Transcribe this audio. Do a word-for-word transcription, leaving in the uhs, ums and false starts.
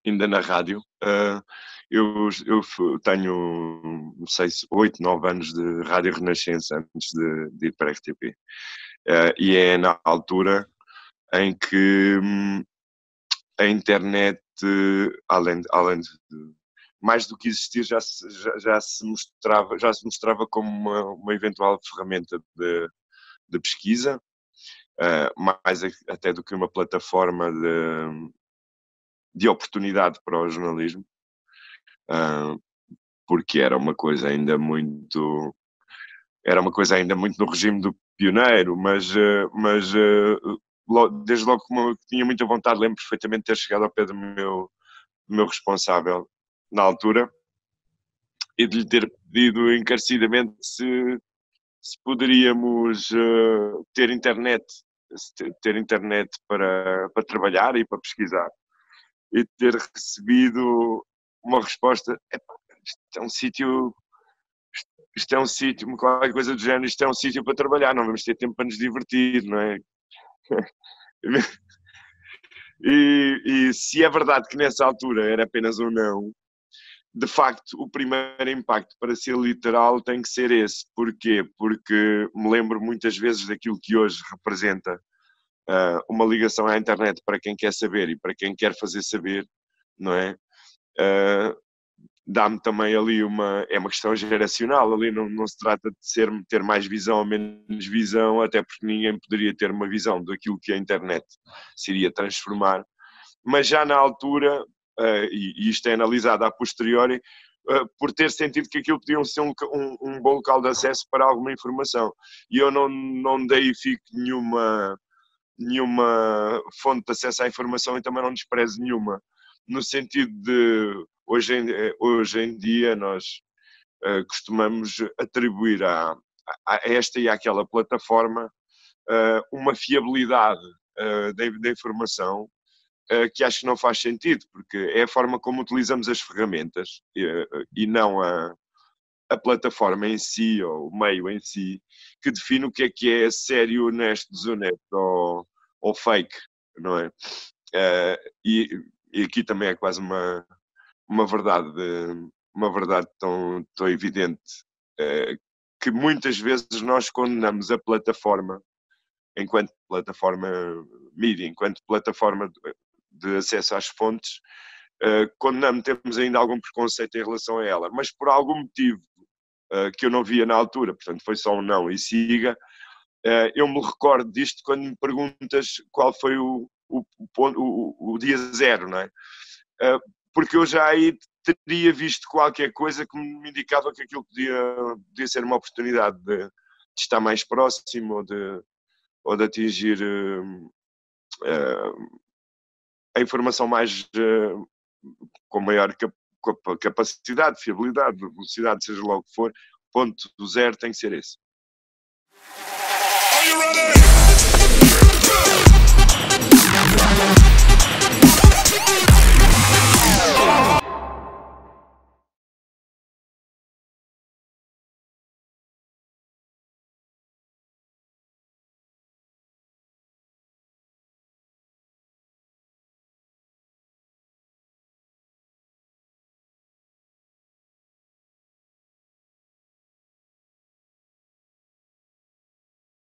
ainda na rádio. Uh, eu eu fu tenho, não sei se oito, nove anos de Rádio Renascença antes de de ir para a R T P. Uh, e é na altura em que hum, a internet, além além de mais do que existir, já se já já se mostrava já se mostrava como uma uma eventual ferramenta de de pesquisa, uh, mais até do que uma plataforma de de oportunidade para o jornalismo, uh, porque era uma coisa ainda muito era uma coisa ainda muito no regime do pioneiro, mas, uh, mas uh, lo desde logo como eu tinha muita vontade, lembro perfeitamente de ter chegado ao pé do meu do meu responsável na altura e de lhe ter pedido encarecidamente se se poderíamos uh, ter internet, ter internet para, para trabalhar e para pesquisar. E ter recebido uma resposta: isto é um sítio, isto é um sítio, qualquer coisa do género, isto é um sítio para trabalhar, não vamos ter tempo para nos divertir, não é? E, e se é verdade que nessa altura era apenas um não, de facto, o primeiro impacto, para ser literal, tem que ser esse. Porquê? Porque me lembro muitas vezes daquilo que hoje representa uh, uma ligação à internet para quem quer saber e para quem quer fazer saber, não é? Uh, dá-me também ali uma... É uma questão geracional, ali não, não se trata de ser, ter mais visão ou menos visão, até porque ninguém poderia ter uma visão daquilo que a internet se iria transformar. Mas já na altura... Uh, e, e isto é analisado a posteriori, uh, por ter sentido que aquilo podia ser um, um, um bom local de acesso para alguma informação. E eu não, não deifico nenhuma, nenhuma fonte de acesso à informação e também não desprezo nenhuma. No sentido de, hoje em, hoje em dia, nós uh, costumamos atribuir a, a esta e àquela plataforma uh, uma fiabilidade uh, da, da informação que acho que não faz sentido, porque é a forma como utilizamos as ferramentas e, e não a, a plataforma em si, ou o meio em si, que define o que é que é sério, honesto, desonesto ou, ou fake, não é? Uh, e, e aqui também é quase uma, uma verdade, uma verdade tão, tão evidente, uh, que muitas vezes nós condenamos a plataforma, enquanto plataforma mídia, enquanto plataforma de acesso às fontes, uh, quando não temos ainda algum preconceito em relação a ela, mas por algum motivo uh, que eu não via na altura, portanto foi só um não e siga, uh, eu me recordo disto quando me perguntas qual foi o, o, o, o, o dia zero, não é? Uh, porque eu já aí teria visto qualquer coisa que me indicava que aquilo podia, podia ser uma oportunidade de, de estar mais próximo ou de, ou de atingir uh, uh, a informação mais uh, com maior cap capacidade, fiabilidade, velocidade, seja lá o que for. Ponto do zero tem que ser esse. Are you ready?